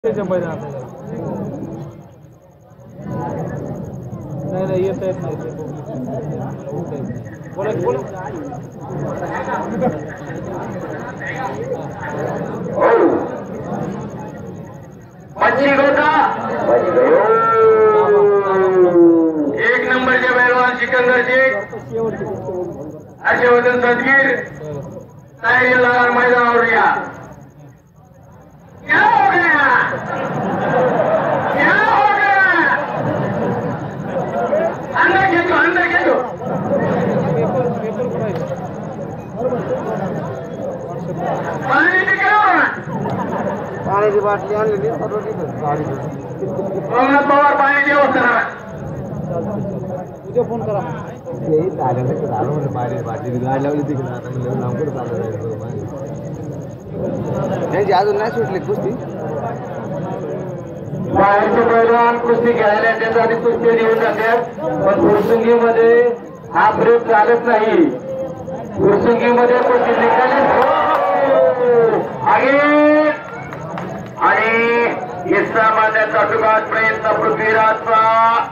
त्याच्या मैदानात नाही येत येत नाही बोला की बोला एक नंबरचे पहलवान सिकंदर शेख हर्षवर्धन सदगीर तयारीला मैदानावर या. क्या हो गया क्या हो गया अंदर खेचो पाण्याची बाटली आणलेली पवार पाण्याची व्यवस्था उद्या फोन करा बाटली गाडी लावली तिकडे आता म्हणलं लांबकडे चालू त्यांची अजून नाही सुटली कुस्ती. बाहेरचे पैलवान कुस्ती घ्यायला येतात आणि कुस्ती देऊन जातात, पण फुरसुंगीमध्ये हा ब्रेक चालत नाही. फुरसुंगीमध्ये कुस्ती निघाली आणि हिस्सा मारण्याचा सुगात प्रयत्न पृथ्वीराजचा.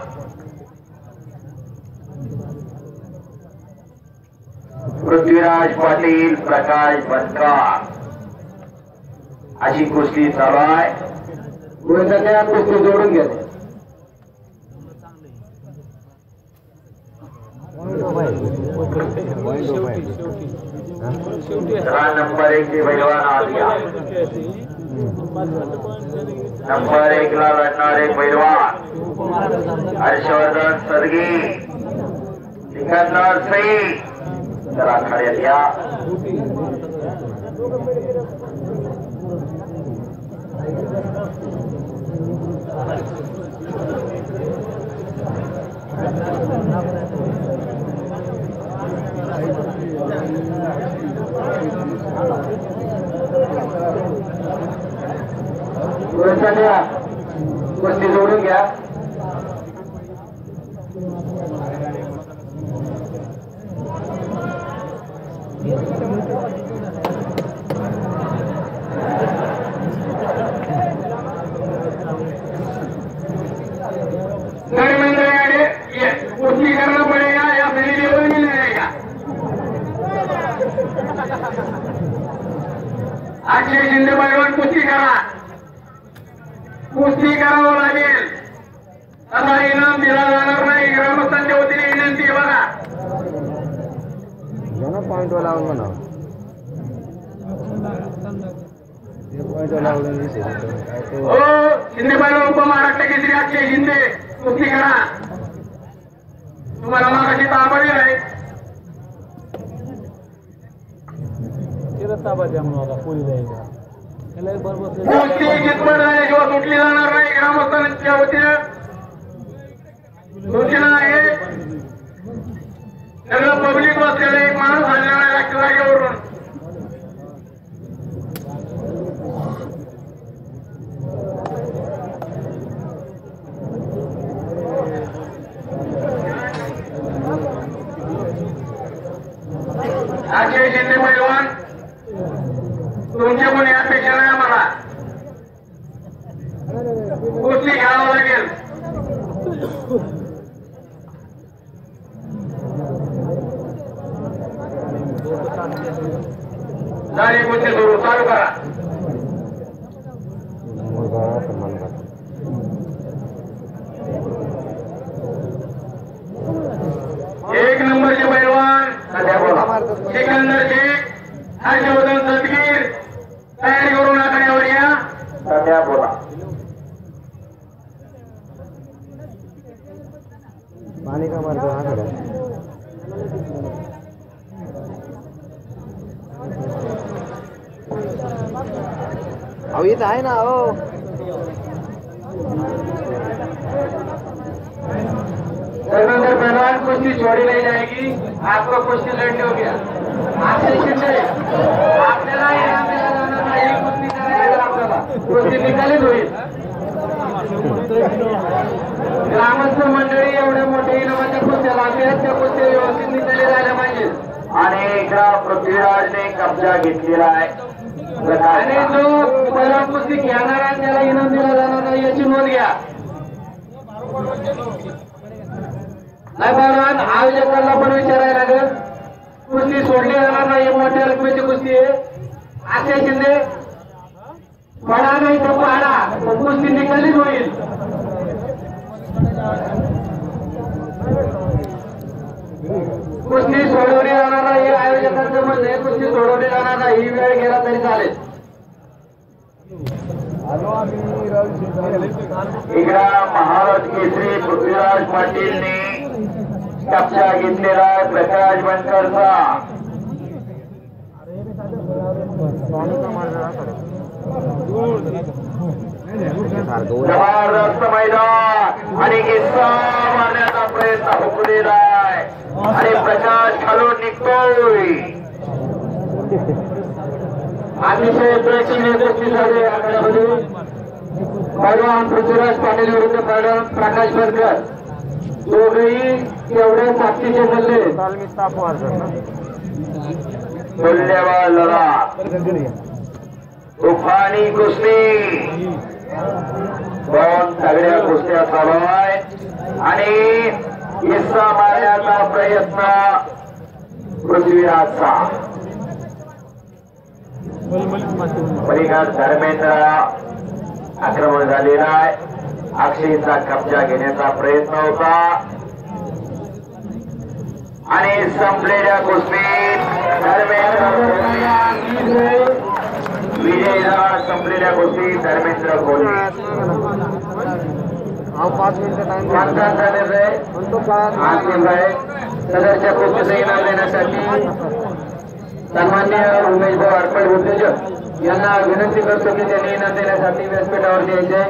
पृथ्वीराज पाटील प्रकाश बनकर अशी कुस्ती चालू आहे. त्या कुस्ती जोडून घेते. नंबर 1 चे पैलवान आदिया, नंबर 1 ला लढणारे पैलवान हर्षवर्धन सदगीर, सिकंदर शेख. जरा खड्यात या. कुस्ती जोडून घ्या. कुस्ती करना पड़ेगा या फिर लेवल नहीं रहेगा. अक्षय शिंदे पैलवान कुस्ती करा, कुस्ती करावं लागेल. असा इनाम दिला जाणार नाही. ग्रामस्थांच्या वतीने विनंती आहे बघा. पॉइंट वाला म्हणा हो शिंदे पैलवान उपमहाराष्ट्र केसरी अक्षय शिंदे कुस्ती करा. तुम्हाला मागाशी ताबा दिलाय. ताबा द्या म्हणून पोली जायला कुस्ती जितपत झाल्याशिवाय सुटली जाणार नाही. ग्रामस्थांच्या वतीने सूचना आहे. सगळं पब्लिक बसलेलं एक माणूस हल्ला नाही जागेवरून. अक्षय शिंदे पैलवान तुमच्या कोणी अपेक्षा नाही आम्हाला. कुस्ती घ्यावं लागेल. झाली कुस्ती सुरू. चालू करा. एक नंबरचे पैलवान सिकंदर शेख, हर्षवर्धन सदगीर तयारी करून आखाड्यावर या. सध्या बोला. पाणी का मारतो आखाड्यात. अहो इथं आहे ना. हो धर्मेंद्र पहलवान कुश्ती छोड़ी नहीं जाएगी. आपको कुश्ती लड़नी होगी. आपसे शिंदे आपल्याला इनाम दिला जाणार नाही. कुस्ती करायला आपल्याला कुस्ती निकालीच होईल. ग्रामस्थ मंडळी एवढ्या मोठ्या इनामाच्या कुस्त्या लागल्या, त्या कुस्त्या व्यवस्थित निकाली झाल्या पाहिजे. आणि एकदा पृथ्वीराजने कब्जा घेतलेला आहे. आणि जो पहिलवान कुस्ती घेणार आहे त्याला इनाम दिला जाणार नाही याची नोंद घ्या. नाही पहिलवान आयोजकांना पण विचारायला लागेल. कुस्ती सोडली जाणार नाही, मोठ्या रकमेची कुस्ती आहे. अक्षय शिंदे पडा नाही तर पाडा, पण कुस्ती निकालीच होईल. कुस्ती सोडवली जाणार नाही आयोजकांचं म्हणणं आहे. कुस्ती सोडवली जाणार नाही, ही वेळ गेला तरी चालेल. इकडा महाराज केसरी पृथ्वीराज पाटीलने कब्जा घेतलेला आहे प्रकाश बनकरचा. जबरदस्त मैदान आणि किस्सा मारण्याचा प्रयत्न हुकलेला आहे आणि प्रकाश खालून निघतोय. अतिशय प्रेक्षणीय कुस्ती झाली आखाड्यामध्ये. पैलवान पृथ्वीराज पाटील विरुद्ध पैलवान प्रकाश बनकर, दोघेही एवढे ताकदीचे बनले. मूल्यवान लढा, तुफानी कुस्ती, दोन तगड्या कुस्त्या चालू आहेत आणि हिस्सा मारण्याचा प्रयत्न पृथ्वीराजचा. पलीकडे धर्मेंद्र आक्रमण झालेला आहे. अक्षयचा कब्जा घेण्याचा प्रयत्न होता आणि संपलेल्या कुस्तीत धर्मेंद्र विजय झाला. संपलेल्या कुस्तीत धर्मेंद्र कोहली. 5 मिनिटं टाइम पंचांचा निर्णय अंतिम आहे. सदरच्या कुस्तीचं इनाम देण्यासाठी सन्माननीय उमेश भाऊ आरपड उद्योजक यांना विनंती करतो की त्यांनी इनाम देण्यासाठी व्यासपीठावर यायचे.